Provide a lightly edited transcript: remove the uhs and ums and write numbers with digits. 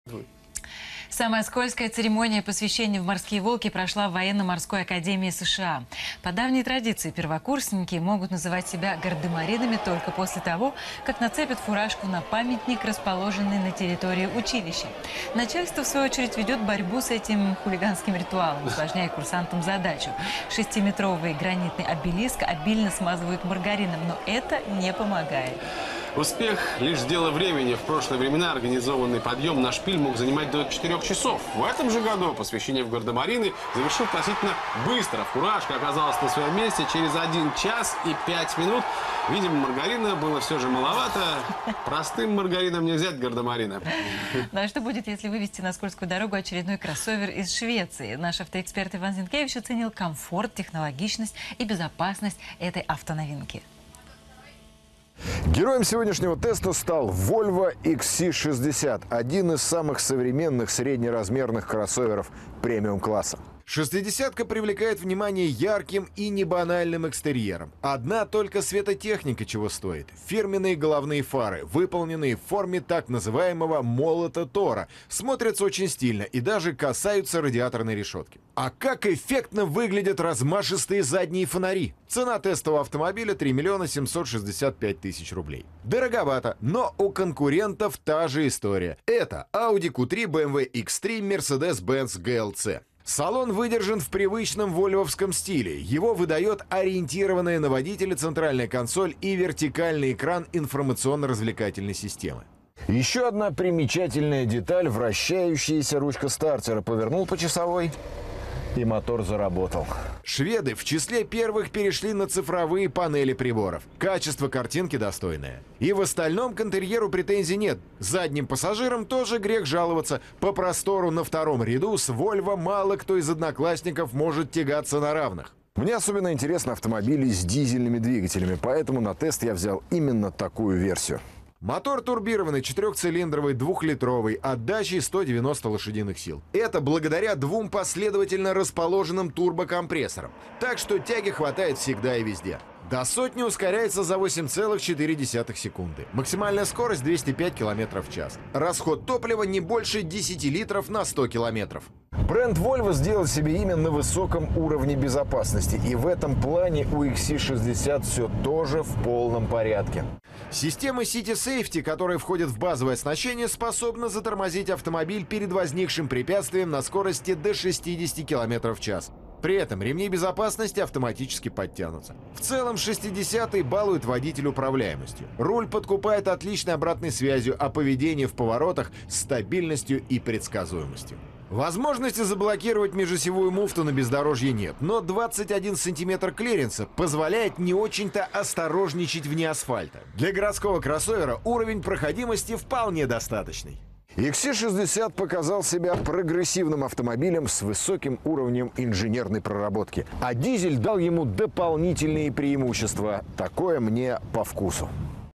Самая скользкая церемония посвящения в «Морские волки» прошла в Военно-морской академии США. По давней традиции первокурсники могут называть себя гардемаринами только после того, как нацепят фуражку на памятник, расположенный на территории училища. Начальство, в свою очередь, ведет борьбу с этим хулиганским ритуалом, усложняя курсантам задачу. 6-метровый гранитный обелиск обильно смазывают маргарином, но это не помогает. Успех – лишь дело времени. В прошлые времена организованный подъем на шпиль мог занимать до 4 часов. В этом же году посвящение в гардемарины завершил относительно быстро. Фуражка оказалась на своем месте через 1 час и 5 минут. Видимо, маргарина было все же маловато. Простым маргарином не взять гардемарина. Ну а что будет, если вывести на скользкую дорогу очередной кроссовер из Швеции? Наш автоэксперт Иван Зинкевич оценил комфорт, технологичность и безопасность этой автоновинки. Героем сегодняшнего теста стал Volvo XC60, один из самых современных среднеразмерных кроссоверов премиум-класса. Шестидесятка привлекает внимание ярким и небанальным экстерьером. Одна только светотехника чего стоит. Фирменные головные фары, выполненные в форме так называемого молота Тора, смотрятся очень стильно и даже касаются радиаторной решетки. А как эффектно выглядят размашистые задние фонари! Цена тестового автомобиля 3 765 000 рублей. Дороговато, но у конкурентов та же история. Это Audi Q3, BMW X3, Mercedes-Benz GLC. Салон выдержан в привычном вольвовском стиле. Его выдает ориентированная на водителя центральная консоль и вертикальный экран информационно-развлекательной системы. Еще одна примечательная деталь – вращающаяся ручка стартера. Повернул по часовой, и мотор заработал. Шведы в числе первых перешли на цифровые панели приборов. Качество картинки достойное. И в остальном к интерьеру претензий нет. Задним пассажирам тоже грех жаловаться. По простору на втором ряду с Volvo мало кто из одноклассников может тягаться на равных. Мне особенно интересны автомобили с дизельными двигателями, поэтому на тест я взял именно такую версию. Мотор турбированный, 4-цилиндровый, 2-литровый, отдачей 190 лошадиных сил. Это благодаря 2 последовательно расположенным турбокомпрессорам. Так что тяги хватает всегда и везде. До сотни ускоряется за 8,4 секунды. Максимальная скорость 205 км в час. Расход топлива не больше 10 литров на 100 километров. Бренд Volvo сделал себе имя на высоком уровне безопасности. И в этом плане у XC60 все тоже в полном порядке. Система City Safety, которая входит в базовое оснащение, способна затормозить автомобиль перед возникшим препятствием на скорости до 60 км в час. При этом ремни безопасности автоматически подтянутся. В целом 60-й балует водителя управляемостью. Руль подкупает отличной обратной связью, а поведение в поворотах – стабильностью и предсказуемостью. Возможности заблокировать межосевую муфту на бездорожье нет, но 21 сантиметр клиренса позволяет не очень-то осторожничать вне асфальта. Для городского кроссовера уровень проходимости вполне достаточный. XC60 показал себя прогрессивным автомобилем с высоким уровнем инженерной проработки, а дизель дал ему дополнительные преимущества. Такое мне по вкусу.